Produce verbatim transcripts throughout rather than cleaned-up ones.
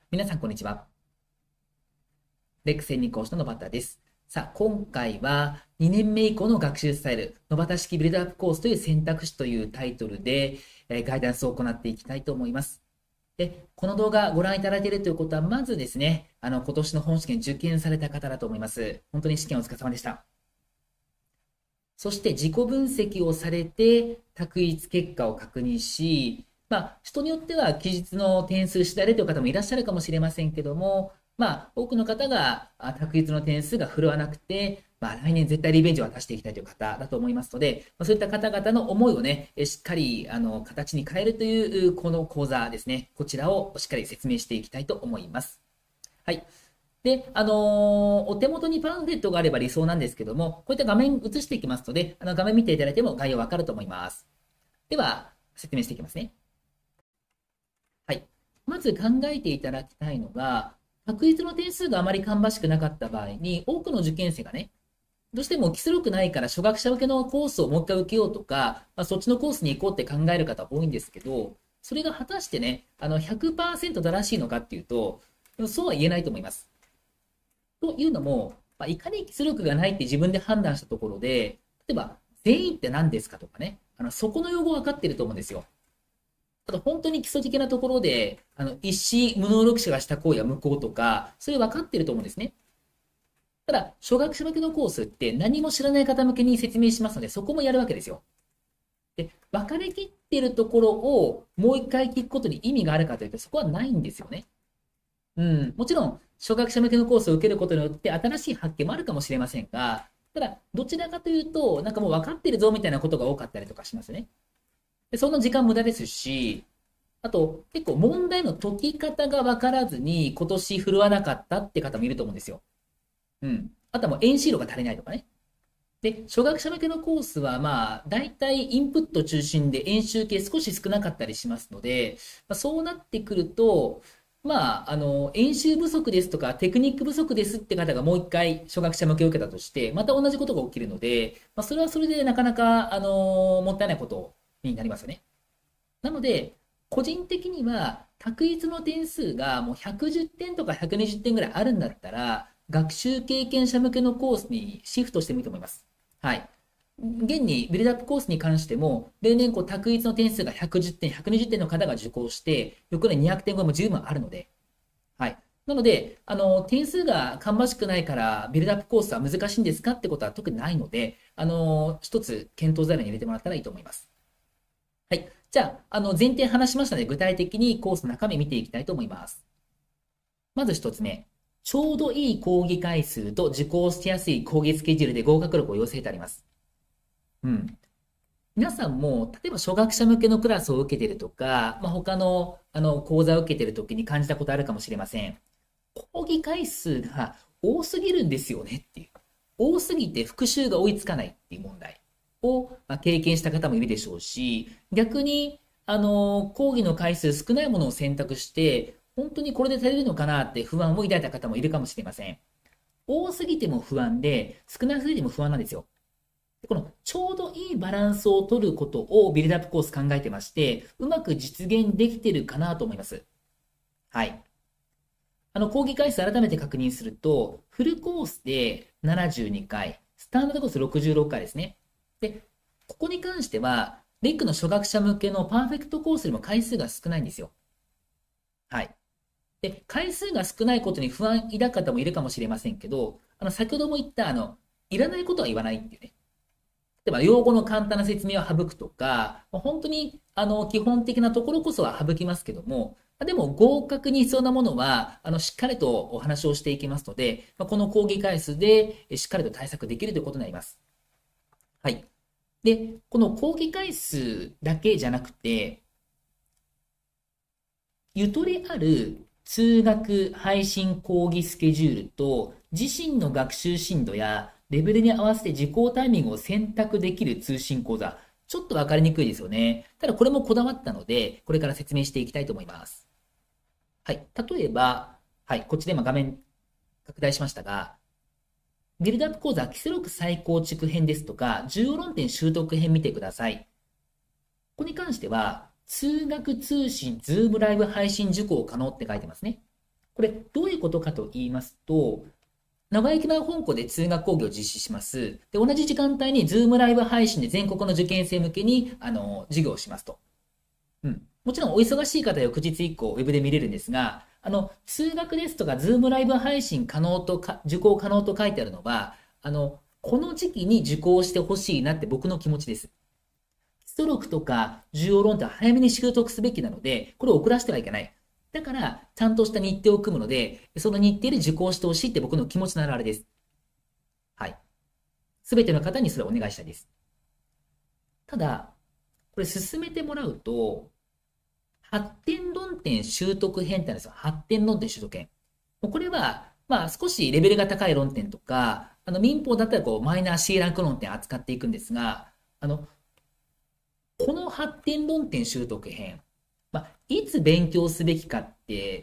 皆さん、こんにちは。レック専任講師の野畑です。さあ、今回はにねんめ以降の学習スタイル、野畑式ビルドアップコースという選択肢というタイトルで、えーガイダンスを行っていきたいと思います。で、この動画ご覧いただいているということは、まずですね、あの、今年の本試験受験された方だと思います。本当に試験お疲れ様でした。そして自己分析をされて、択一結果を確認し、まあ、人によっては期日の点数次第でという方もいらっしゃるかもしれませんけども、まあ、多くの方があ択一の点数が振るわなくて、まあ、来年絶対リベンジを果たしていきたいという方だと思いますので、まあ、そういった方々の思いをね、えしっかりあの形に変えるというこの講座ですね、こちらをしっかり説明していきたいと思います。はい。で、あのーお手元にパンフレットがあれば理想なんですけども、こういった画面映していきますので、あの画面見ていただいても概要わかると思います。では、説明していきますね。はい。まず考えていただきたいのが、確率の点数があまり芳しくなかった場合に、多くの受験生がね、どうしても基礎力ないから初学者向けのコースをもう一回受けようとか、まあ、そっちのコースに行こうって考える方多いんですけど、それが果たしてね、あのひゃくパーセント正しいのかっていうと、そうは言えないと思います。というのも、まあ、いかに基礎力がないって自分で判断したところで、例えば、全員って何ですかとかね、あのそこの用語分かってると思うんですよ。ただ本当に基礎的なところで、あの一子無能力者がした行為は無効とか、それ分かってると思うんですね。ただ、初学者向けのコースって何も知らない方向けに説明しますので、そこもやるわけですよ。で、分かりきってるところをもう一回聞くことに意味があるかというと、そこはないんですよね。うん、もちろん、初学者向けのコースを受けることによって新しい発見もあるかもしれませんが、ただ、どちらかというと、なんかもう分かってるぞみたいなことが多かったりとかしますね。で、その時間無駄ですし、あと、結構問題の解き方が分からずに今年振るわなかったって方もいると思うんですよ。うん。あとはもう演習量が足りないとかね。で、初学者向けのコースは、まあ、大体インプット中心で演習系少し少なかったりしますので、まあ、そうなってくると、まあ、あの、演習不足ですとか、テクニック不足ですって方がもう一回初学者向けを受けたとして、また同じことが起きるので、まあ、それはそれでなかなか、あの、もったいないことになりますよね。なので、個人的には、択一の点数がもうひゃくじゅってんとかひゃくにじゅってんぐらいあるんだったら、学習経験者向けのコースにシフトしてもいいと思います。はい。現にビルドアップコースに関しても、例年こう択一の点数がひゃくじゅってん、ひゃくにじゅってんの方が受講して、翌年にひゃくてん超えも十分あるので、はい。なので、あの、点数が芳しくないから、ビルドアップコースは難しいんですかってことは特にないので、あの、一つ検討材料に入れてもらったらいいと思います。はい。じゃあ、あの、前提話しましたので、具体的にコースの中身見ていきたいと思います。まず一つ目。ちょうどいい講義回数と受講しやすい講義スケジュールで合格力を要請てあります。うん。皆さんも、例えば初学者向けのクラスを受けているとか、まあ、他の、あの、講座を受けているときに感じたことあるかもしれません。講義回数が多すぎるんですよねっていう。多すぎて復習が追いつかないっていう問題を、まあ、経験した方もいるでしょうし、逆に、あの、講義の回数少ないものを選択して、本当にこれで足りるのかなって不安を抱いた方もいるかもしれません。多すぎても不安で、少なすぎても不安なんですよ。このちょうどいいバランスを取ることをビルドアップコース考えてまして、うまく実現できてるかなと思います。はい。あの、講義回数改めて確認すると、フルコースでななじゅうにかい、スタンダードコースろくじゅうろっかいですね。で、ここに関しては、レックの初学者向けのパーフェクトコースよりも回数が少ないんですよ。はい。で、回数が少ないことに不安抱く方もいるかもしれませんけど、あの、先ほども言った、あの、いらないことは言わないっていうね。例えば、用語の簡単な説明を省くとか、本当に、あの、基本的なところこそは省きますけども、でも、合格に必要なものは、あの、しっかりとお話をしていきますので、この講義回数でしっかりと対策できるということになります。はい。で、この講義回数だけじゃなくて、ゆとりある通学配信講義スケジュールと、自身の学習進度やレベルに合わせて受講タイミングを選択できる通信講座。ちょっとわかりにくいですよね。ただこれもこだわったので、これから説明していきたいと思います。はい。例えば、はい。こっちで今画面拡大しましたが、ビルドアップ講座基礎力再構築編ですとか、重要論点習得編見てください。ここに関しては、通学通信ズームライブ配信受講可能って書いてますね。 これ、どういうことかと言いますと、名古屋駅前本校で通学講義を実施します。で、同じ時間帯に Zoom ライブ配信で全国の受験生向けに、あの、授業をしますと。うん。もちろんお忙しい方は翌日以降、ウェブで見れるんですが、あの、通学ですとか、ズームライブ配信可能とか、受講可能と書いてあるのは、あの、この時期に受講してほしいなって僕の気持ちです。基礎力とか重要論点は早めに習得すべきなので、これを遅らせてはいけない。だから、ちゃんとした日程を組むので、その日程で受講してほしいって僕の気持ちの表れです。はい。すべての方にそれをお願いしたいです。ただ、これ進めてもらうと、発展論点習得編ってあるんですよ。発展論点習得編。これは、まあ少しレベルが高い論点とか、あの民法だったらこうマイナー C ランク論点を扱っていくんですが、あの、この発展論点習得編、まあ、いつ勉強すべきかって、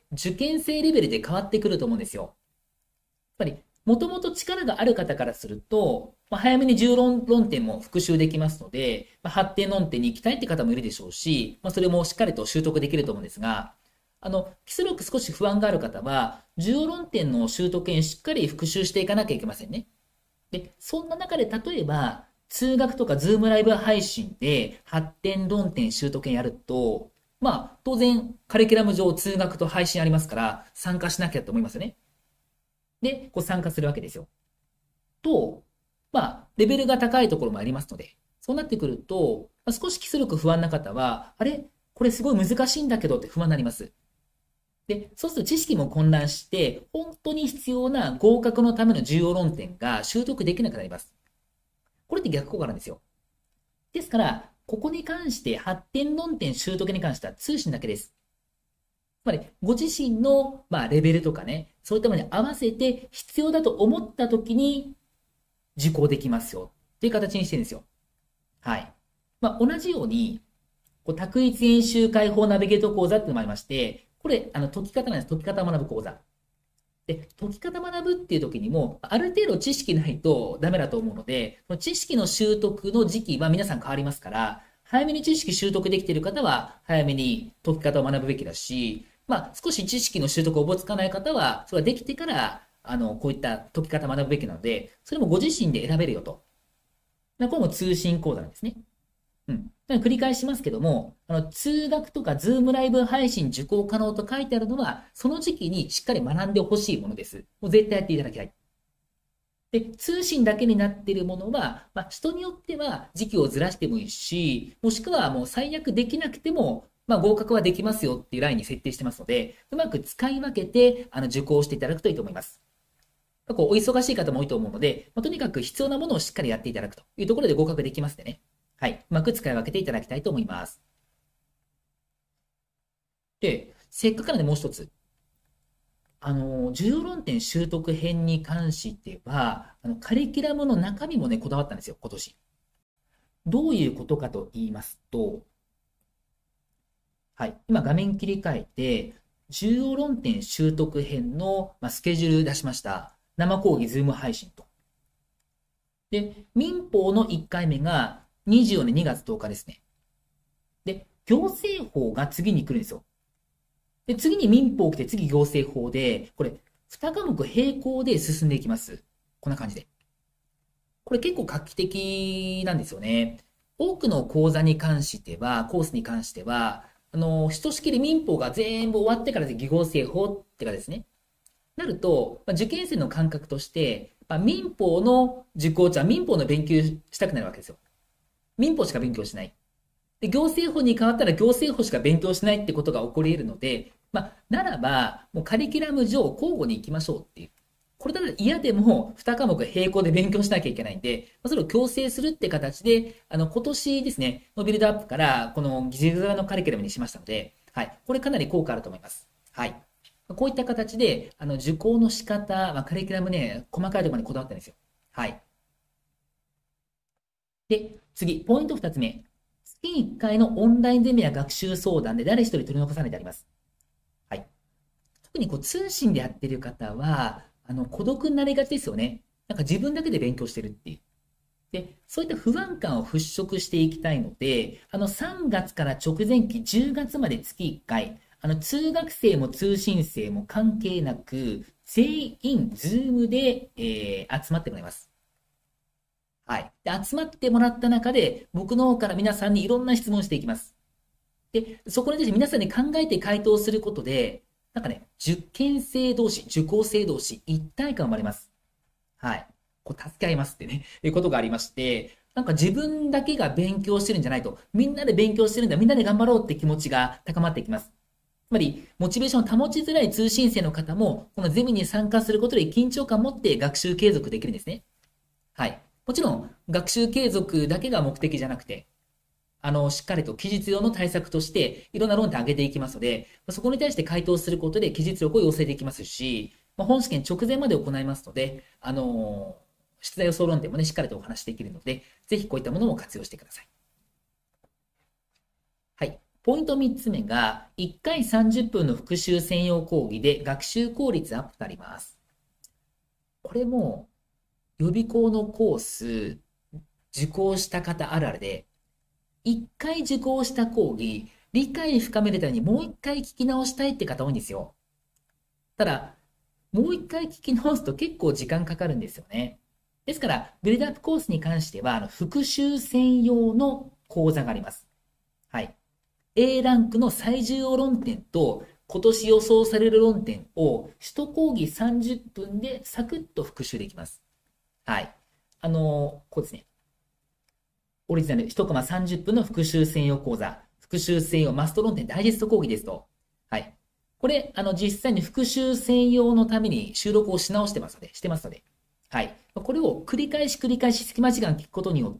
受験生レベルで変わってくると思うんですよ。やっぱり、もともと力がある方からすると、まあ、早めに重論論点も復習できますので、まあ、発展論点に行きたいって方もいるでしょうし、まあ、それもしっかりと習得できると思うんですが、あの、基礎力少し不安がある方は、重要論点の習得にしっかり復習していかなきゃいけませんね。で、そんな中で例えば、通学とかズームライブ配信で発展論点習得やると、まあ、当然、カリキュラム上通学と配信ありますから、参加しなきゃと思いますよね。で、こう参加するわけですよ。と、まあ、レベルが高いところもありますので、そうなってくると、まあ、少し基礎力不安な方は、あれこれすごい難しいんだけどって不安になります。で、そうすると知識も混乱して、本当に必要な合格のための重要論点が習得できなくなります。これって逆効果なんですよ。ですから、ここに関して発展論点習得に関しては通信だけです。つまり、ご自身の、まあ、レベルとかね、そういったものに合わせて必要だと思った時に受講できますよっていう形にしてるんですよ。はい。まあ、同じように、こう択一演習解放ナビゲート講座っていうのもありまして、これ、あの、解き方なんです。解き方を学ぶ講座。で、解き方学ぶっていう時にも、ある程度知識ないとダメだと思うので、知識の習得の時期は皆さん変わりますから、早めに知識習得できている方は、早めに解き方を学ぶべきだし、まあ、少し知識の習得をおぼつかない方は、それができてから、あの、こういった解き方を学ぶべきなので、それもご自身で選べるよと。これも通信講座なんですね。うん。繰り返しますけども、あの、通学とかズームライブ配信受講可能と書いてあるのは、その時期にしっかり学んでほしいものです。もう絶対やっていただきたい。で、通信だけになっているものは、まあ、人によっては時期をずらしてもいいし、もしくはもう最悪できなくても、まあ、合格はできますよっていうラインに設定してますので、うまく使い分けて、あの、受講していただくといいと思います。こうお忙しい方も多いと思うので、まあ、とにかく必要なものをしっかりやっていただくというところで合格できますでね。はい。うまく使い分けていただきたいと思います。で、せっかくなのでもう一つ。あの、重要論点習得編に関しては、あの、カリキュラムの中身もね、こだわったんですよ、今年。どういうことかと言いますと、はい。今画面切り替えて、重要論点習得編の、まあ、スケジュール出しました。生講義、ズーム配信と。で、民法のいっかいめがにじゅうよねんにがつとおかですね。で、行政法が次に来るんですよ。で、次に民法来て、次行政法で、これ、に科目並行で進んでいきます。こんな感じで。これ結構画期的なんですよね。多くの講座に関しては、コースに関しては、あの、ひとしきり民法が全部終わってからで行政法ってかですね。なると、まあ、受験生の感覚として、まあ、民法の受講者は民法の勉強したくなるわけですよ。民法しか勉強しない。で、行政法に変わったら行政法しか勉強しないってことが起こり得るので、まあ、ならば、もうカリキュラム上交互に行きましょうっていう。これなら嫌でもに科目並行で勉強しなきゃいけないんで、まあ、それを強制するって形で、あの、今年ですね、のビルドアップから、この技術側のカリキュラムにしましたので、はい。これかなり効果あると思います。はい。こういった形で、あの、受講の仕方、まあ、カリキュラムね、細かいところにこだわってるんですよ。はい。で、次、ポイントふたつめ。月いっかいのオンラインゼミや学習相談で誰一人取り残さないであります。はい。特にこう通信でやってる方は、あの、孤独になりがちですよね。なんか自分だけで勉強してるっていう。で、そういった不安感を払拭していきたいので、あの、さんがつから直前期じゅうがつまで月いっかい、 あの、通学生も通信生も関係なく、全員、ズームで、えー、集まってもらいます。はい。で、集まってもらった中で、僕の方から皆さんにいろんな質問していきます。で、そこに対して皆さんに考えて回答することで、なんかね、受験生同士、受講生同士、一体感生まれます。はい。こう、助け合いますってね、いうことがありまして、なんか自分だけが勉強してるんじゃないと、みんなで勉強してるんだ、みんなで頑張ろうって気持ちが高まっていきます。つまり、モチベーションを保ちづらい通信生の方も、このゼミに参加することで緊張感を持って学習継続できるんですね。はい。もちろん、学習継続だけが目的じゃなくて、あの、しっかりと記述用の対策として、いろんな論点を上げていきますので、そこに対して回答することで記述力を養成できますし、まあ、本試験直前まで行いますので、あのー出題予想論点もね、しっかりとお話しできるので、ぜひこういったものも活用してください。はい。ポイントみっつめが、いっかいさんじゅっぷんの復習専用講義で学習効率アップとなります。これも、予備校のコース、受講した方あるあるで、いっかい受講した講義、理解深めるためにもういっかい聞き直したいって方多いんですよ。ただ、もういっかい聞き直すと結構時間かかるんですよね。ですから、ビルドアップコースに関しては、あの復習専用の講座があります。はい。A ランクの最重要論点と、今年予想される論点を、首都講義さんじゅっぷんでサクッと復習できます。はい。あのーこうですね。オリジナルいちコマさんじゅっぷんの復習専用講座、復習専用マスト論点ダイジェスト講義ですと。はい。これ、あの、実際に復習専用のために収録をし直してますので、してますので。はい。これを繰り返し繰り返し隙間時間聞くことによって、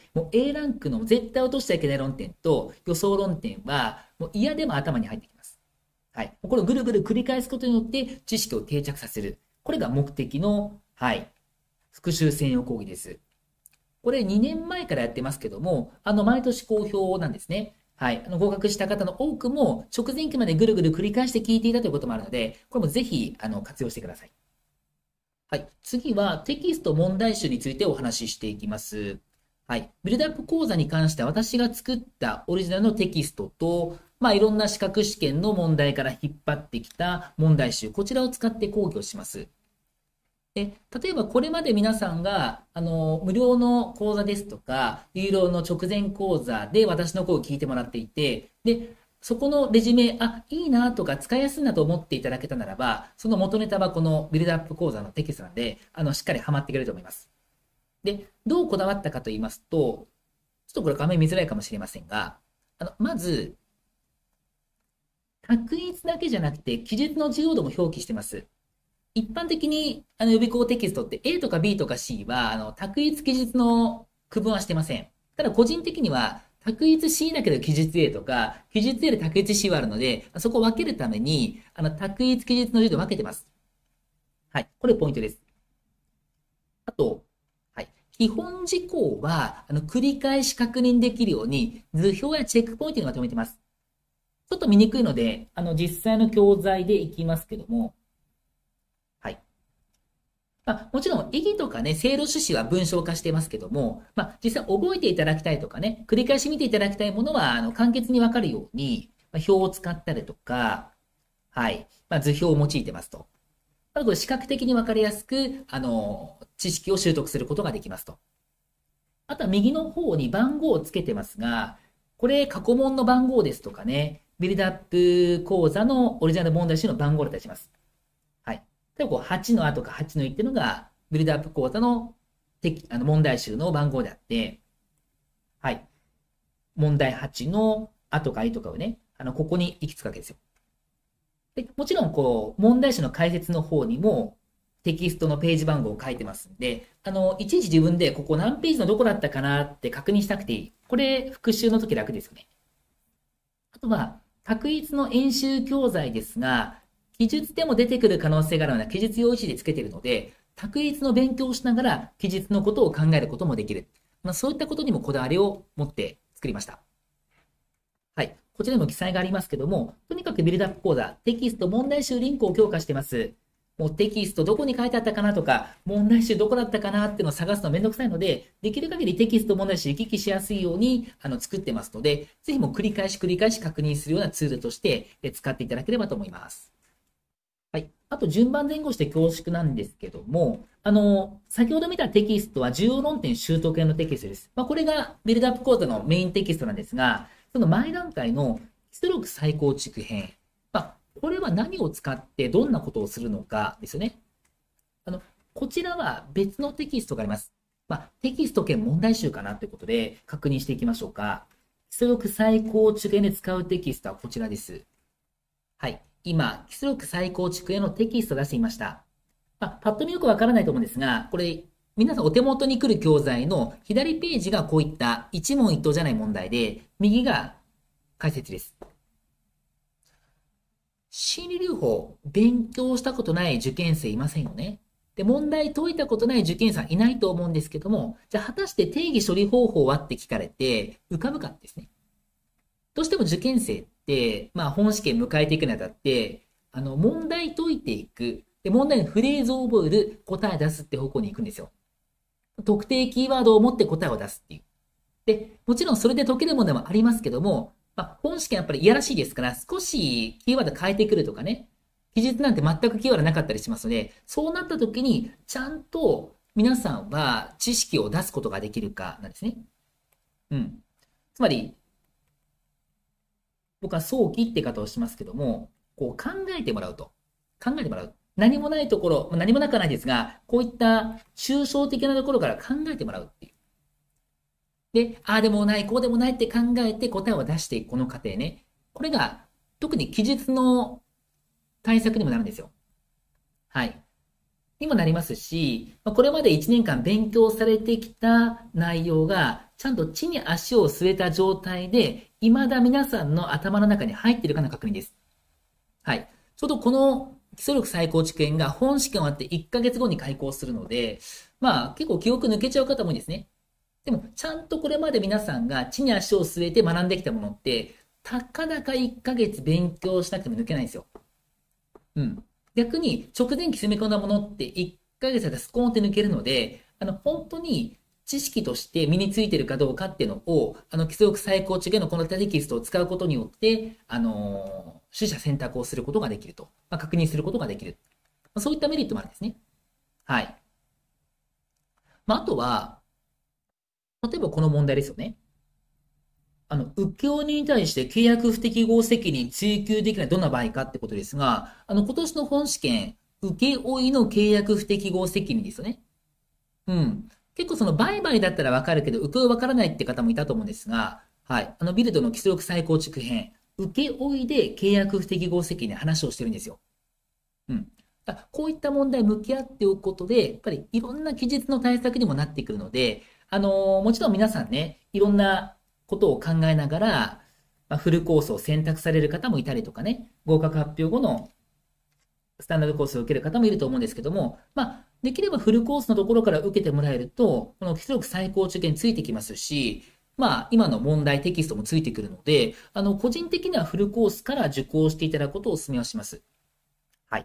もう A ランクの絶対落としちゃいけない論点と予想論点は、もう嫌でも頭に入ってきます。はい。これをぐるぐる繰り返すことによって知識を定着させる。これが目的の、はい。復習専用講義です。これにねんまえからやってますけども、あの、毎年好評なんですね。はい。あの、合格した方の多くも、直前期までぐるぐる繰り返して聞いていたということもあるので、これもぜひ、あの、活用してください。はい。次は、テキスト問題集についてお話ししていきます。はい。ビルドアップ講座に関しては、私が作ったオリジナルのテキストと、まあ、いろんな資格試験の問題から引っ張ってきた問題集、こちらを使って講義をします。で、例えばこれまで皆さんが、あの、無料の講座ですとか、有料の直前講座で私の声を聞いてもらっていて、で、そこのレジュメ、あ、いいなとか使いやすいなと思っていただけたならば、その元ネタはこのビルドアップ講座のテキストなんで、あの、しっかりハマってくれると思います。で、どうこだわったかと言いますと、ちょっとこれ画面見づらいかもしれませんが、あの、まず、択一だけじゃなくて、記述の重要度も表記してます。一般的にあの予備校テキストって A とか B とか C はあの択一記述の区分はしてません。ただ個人的には択一 C だけど記述 A とか記述 A で択一 C はあるので、そこを分けるためにあの択一記述の授業を分けてます。はい。これポイントです。あと、はい。基本事項はあの繰り返し確認できるように図表やチェックポイントにまとめてます。ちょっと見にくいので、あの実際の教材でいきますけども、まあ、もちろん意義とかね、正路趣旨は文章化してますけども、まあ、実際覚えていただきたいとかね、繰り返し見ていただきたいものは、あの、簡潔にわかるように、まあ、表を使ったりとか、はい、まあ、図表を用いてますと。あと、これ視覚的にわかりやすく、あの、知識を習得することができますと。あとは右の方に番号をつけてますが、これ過去問の番号ですとかね、ビルドアップ講座のオリジナル問題集の番号だったりします。でこうはちのあとかはちのいっていうのが、ビルドアップ講座のあの問題集の番号であって、はい。問題はちのあとかいとかをね、あの、ここに行き着くわけですよ。でもちろん、こう、問題集の解説の方にも、テキストのページ番号を書いてますんで、あの、いちいち自分でここ何ページのどこだったかなって確認しなくていい。これ、復習の時楽ですよね。あとは、択一の演習教材ですが、記述でも出てくる可能性があるような記述用意詞でつけているので、択一の勉強をしながら記述のことを考えることもできる。まあ、そういったことにもこだわりを持って作りました。はい。こちらにも記載がありますけども、とにかくビルドアップ講座、テキスト問題集リンクを強化しています。 もうテキストどこに書いてあったかなとか、問題集どこだったかなっていうのを探すのめんどくさいので、できる限りテキスト問題集行き来しやすいようにあの作ってますので、ぜひもう繰り返し繰り返し確認するようなツールとして使っていただければと思います。はい。あと順番前後して恐縮なんですけども、あの、先ほど見たテキストは重要論点習得系のテキストです。まあ、これがビルドアップ講座のメインテキストなんですが、その前段階の基礎力再構築編。まあ、これは何を使ってどんなことをするのかですよね。あの、こちらは別のテキストがあります。まあ、テキスト兼問題集かなということで確認していきましょうか。基礎力再構築編で使うテキストはこちらです。はい。今、基礎力再構築へのテキストを出していました。まあ、パッと見よくわからないと思うんですが、これ、皆さんお手元に来る教材の左ページがこういった一問一答じゃない問題で、右が解説です。心理療法、勉強したことない受験生いませんよね。で、問題解いたことない受験生はいないと思うんですけども、じゃあ果たして定義処理方法はって聞かれて、浮かぶかですね。どうしても受験生って、まあ本試験迎えていくにあたって、あの、問題解いていく。で、問題のフレーズを覚える、答え出すって方向に行くんですよ。特定キーワードを持って答えを出すっていう。で、もちろんそれで解けるものもありますけども、まあ、本試験やっぱりいやらしいですから、少しキーワード変えてくるとかね、記述なんて全くキーワードなかったりしますので、そうなった時に、ちゃんと皆さんは知識を出すことができるかなんですね。うん。つまり、僕は早期って方をしますけども、こう考えてもらうと。考えてもらう。何もないところ、何もなくはないですが、こういった抽象的なところから考えてもらうっていう。で、ああでもない、こうでもないって考えて答えを出していくこの過程ね。これが特に記述の対策にもなるんですよ。はい。にもなりますし、これまでいちねんかん勉強されてきた内容が、ちゃんと地に足を据えた状態で、未だ皆さんの頭の中に入っているかの確認です。はい。ちょうどこの基礎力再構築編が本試験終わっていっかげつごに開講するので、まあ結構記憶抜けちゃう方も多いですね。でも、ちゃんとこれまで皆さんが地に足を据えて学んできたものって、たかだかいっかげつ勉強しなくても抜けないんですよ。うん。逆に、直前期詰め込んだものっていっかげつでスコーンって抜けるので、あの、本当に知識として身についているかどうかっていうのを、あの、基礎力再構築へのこのテキストを使うことによって、あのー、取捨選択をすることができると。まあ、確認することができる。まあ、そういったメリットもあるんですね。はい。まあ、あとは、例えばこの問題ですよね。あの、請負に対して契約不適合責任追及できないどんな場合かってことですが、あの、今年の本試験、請負の契約不適合責任ですよね。うん。結構その売買だったらわかるけど、請負わからないって方もいたと思うんですが、はい。あの、ビルドの基礎力再構築編、請負で契約不適合責任の話をしてるんですよ。うん。こういった問題向き合っておくことで、やっぱりいろんな記述の対策にもなってくるので、あのー、もちろん皆さんね、いろんなことを考えながら、まあ、フルコースを選択される方もいたりとかね、合格発表後のスタンダードコースを受ける方もいると思うんですけども、まあ、できればフルコースのところから受けてもらえると、この基礎力再構築についてきますし、まあ、今の問題テキストもついてくるので、あの、個人的にはフルコースから受講していただくことをお勧めをします。はい。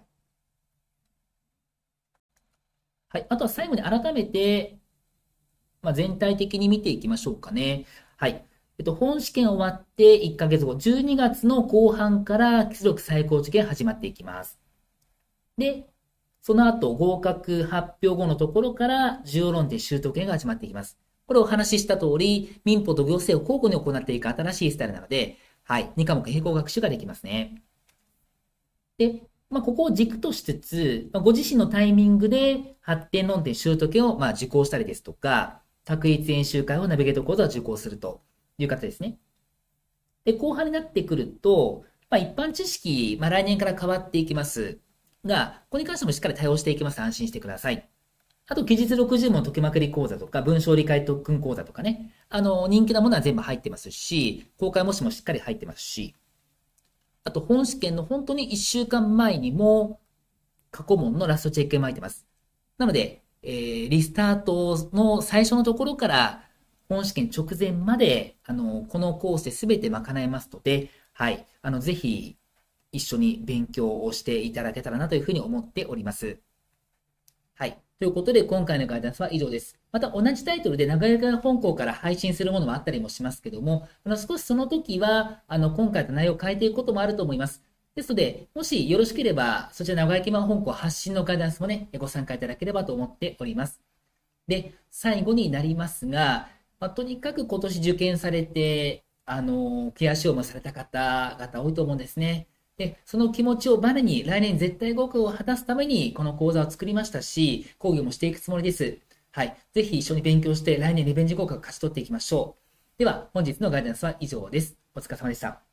はい。あとは最後に改めて、まあ、全体的に見ていきましょうかね。はい。えっと、本試験終わっていっかげつご、じゅうにがつの後半から基礎力再構築が始まっていきます。で、その後合格発表後のところから重要論点習得編が始まっていきます。これをお話しした通り、民法と行政を交互に行っていく新しいスタイルなので、はい、に科目並行学習ができますね。で、まあ、ここを軸としつつ、まあ、ご自身のタイミングで発展論点習得をまあ受講したりですとか、択一演習会をナビゲート講座を受講するという方ですね。で、後半になってくると、まあ、一般知識、まあ、来年から変わっていきますが、ここに関してもしっかり対応していきます。安心してください。あと、記述ろくじゅう問解きまくり講座とか、文章理解特訓講座とかね。あの、人気なものは全部入ってますし、公開模試もしっかり入ってますし、あと、本試験の本当にいっしゅうかんまえにも、過去問のラストチェックが入ってます。なので、えー、リスタートの最初のところから、本試験直前まで、あの、このコースで全て賄えますので、はい。あの、ぜひ、 一緒に勉強をしていただけたらなというふうに思っております。はい。ということで、今回のガイダンスは以上です。また、同じタイトルで長屋から本校から配信するものもあったりもしますけども、あの少しその時は、あの、今回の内容を変えていくこともあると思います。ですので、もしよろしければ、そちら長焼きマン本校発信のガイダンスもね、ご参加いただければと思っております。で、最後になりますが、まあ、とにかく今年受験されて、あの、ケアシオもされた方々多いと思うんですね。で、その気持ちをバネに来年絶対合格を果たすためにこの講座を作りましたし、講義もしていくつもりです。はい。ぜひ一緒に勉強して来年リベンジ合格を勝ち取っていきましょう。では、本日のガイダンスは以上です。お疲れ様でした。